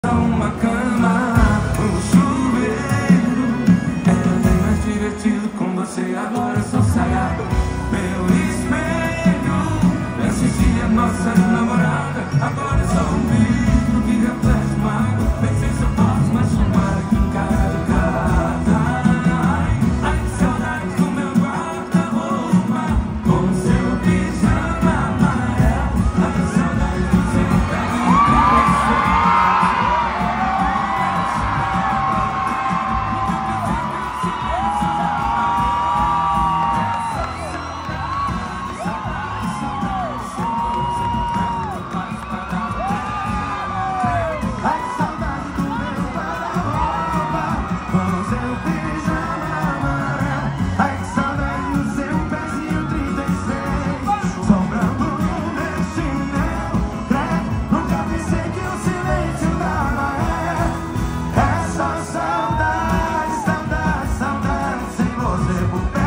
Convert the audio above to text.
Uma cama, um chuveiro. Era bem mais divertido com você. Agora eu sou saia. Meu espelho, assistir a nossa namorada. Agora eu sou um vidro que reflete mágoa. Pensei se eu posso mais chamar aqui em casa. Ai, que saudade do meu guarda-roupa com seu pijama amarelo. Ai, que saudade do seu pé de saudade sem você por perto.